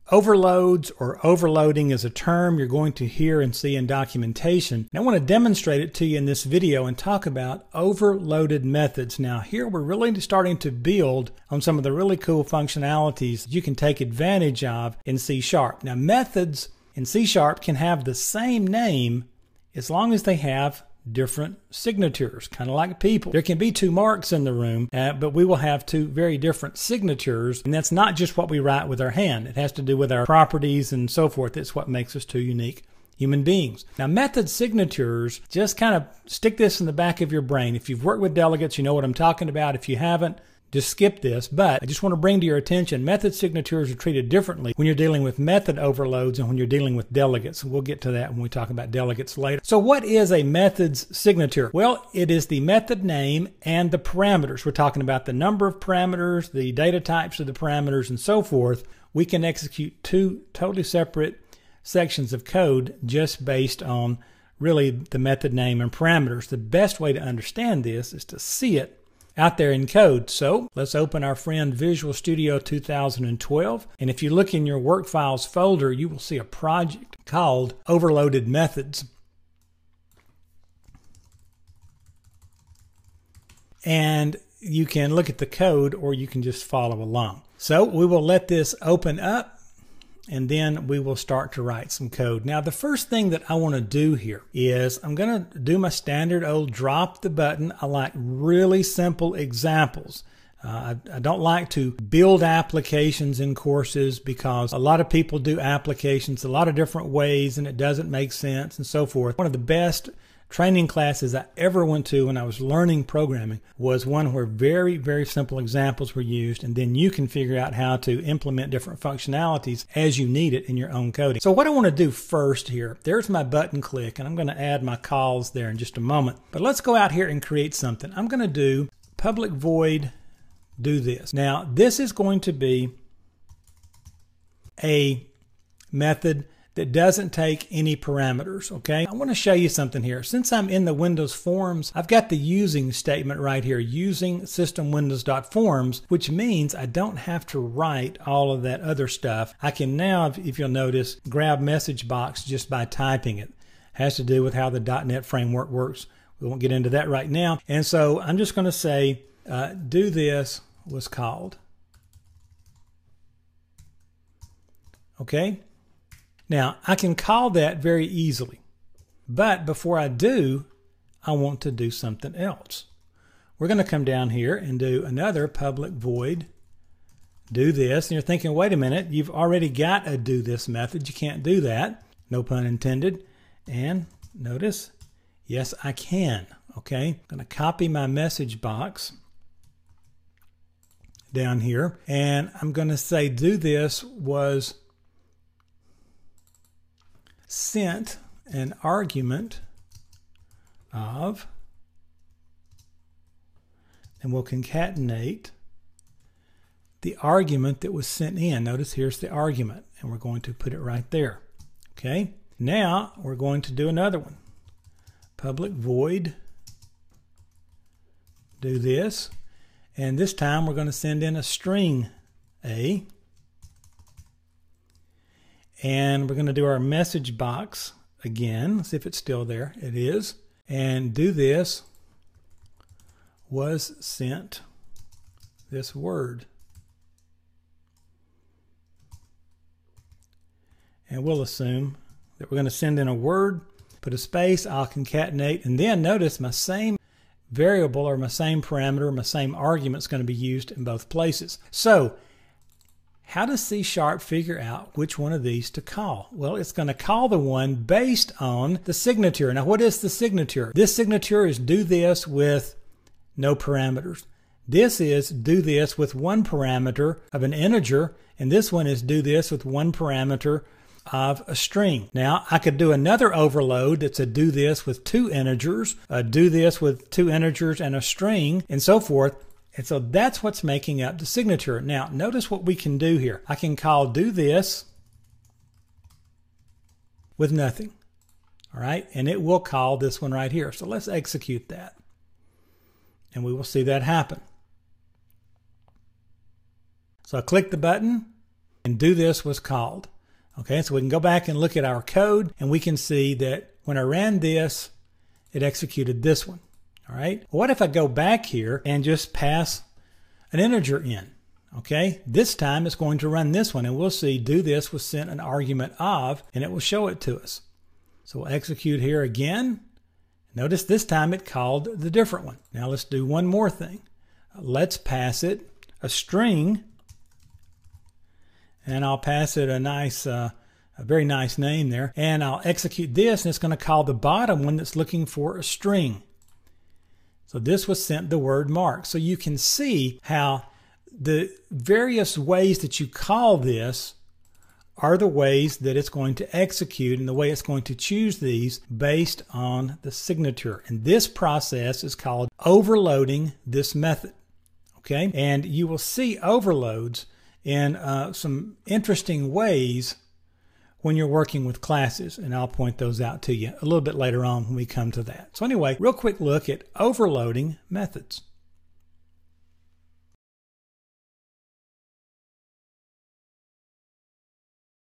Overloads or overloading is a term you're going to hear and see in documentation. And I want to demonstrate it to you in this video and talk about overloaded methods. Now here we're really starting to build on some of the really cool functionalities you can take advantage of in C#. Now methods in C# can have the same name as long as they have different signatures, kind of like people. There can be two Marks in the room, but we will have two very different signatures, and that's not just what we write with our hand. It has to do with our properties and so forth. It's what makes us two unique human beings. Now, method signatures, just kind of stick this in the back of your brain. If you've worked with delegates, you know what I'm talking about. If you haven't, just skip this, but I just want to bring to your attention method signatures are treated differently when you're dealing with method overloads and when you're dealing with delegates. We'll get to that when we talk about delegates later. So what is a method's signature? Well, it is the method name and the parameters. We're talking about the number of parameters, the data types of the parameters, and so forth. We can execute two totally separate sections of code just based on really the method name and parameters. The best way to understand this is to see it out there in code. So let's open our friend Visual Studio 2012. And if you look in your work files folder, you will see a project called Overloaded Methods. And you can look at the code or you can just follow along. So we will let this open up and then we will start to write some code. Now the first thing that I want to do here is I'm going to do my standard old drop the button. I like really simple examples. I don't like to build applications in courses because a lot of people do applications a lot of different ways and it doesn't make sense and so forth. One of the best training classes I ever went to when I was learning programming was one where very, very simple examples were used, and then you can figure out how to implement different functionalities as you need it in your own coding. So what I want to do first here, there's my button click, and I'm going to add my calls there in just a moment. But let's go out here and create something. I'm going to do public void do this. Now this is going to be a method that doesn't take any parameters, okay? I want to show you something here. Since I'm in the Windows Forms, I've got the using statement right here, using systemwindows.forms, which means I don't have to write all of that other stuff. I can now, if you'll notice, grab message box just by typing it. It has to do with how the .NET framework works. We won't get into that right now. And so I'm just going to say, do this was called. Okay? Now, I can call that very easily, but before I do, I want to do something else. We're going to come down here and do another public void do this, and you're thinking, wait a minute, you've already got a do this method. You can't do that. No pun intended. And notice, yes, I can. Okay, I'm going to copy my message box down here, and I'm going to say do this was sent an argument of, and we'll concatenate the argument that was sent in. Notice here's the argument, and we're going to put it right there. Okay, now we're going to do another one. Public void do this, and this time we're going to send in a string A. And we're going to do our message box again. Let's see if it's still there. It is. And do this was sent this word. And we'll assume that we're going to send in a word, put a space, I'll concatenate, and then notice my same variable or my same parameter, my same argument is going to be used in both places. So how does C# figure out which one of these to call? Well, it's going to call the one based on the signature. Now, what is the signature? This signature is do this with no parameters. This is do this with one parameter of an integer, and this one is do this with one parameter of a string. Now, I could do another overload that's a do this with two integers, a do this with two integers and a string, and so forth. And so that's what's making up the signature. Now, notice what we can do here. I can call do this with nothing. All right, and it will call this one right here. So let's execute that. And we will see that happen. So I click the button, and do this was called. Okay, so we can go back and look at our code, and we can see that when I ran this, it executed this one. All right, what if I go back here and just pass an integer in? Okay, this time it's going to run this one, and we'll see do this was sent an argument of, and it will show it to us. So we'll execute here again. Notice this time it called the different one. Now let's do one more thing. Let's pass it a string, and I'll pass it a very nice name there, and I'll execute this, and it's going to call the bottom one that's looking for a string. So this was sent the word mark. So you can see how the various ways that you call this are the ways that it's going to execute and the way it's going to choose these based on the signature. And this process is called overloading this method. Okay, and you will see overloads in some interesting ways when you're working with classes, and I'll point those out to you a little bit later on when we come to that. So anyway, real quick look at overloading methods.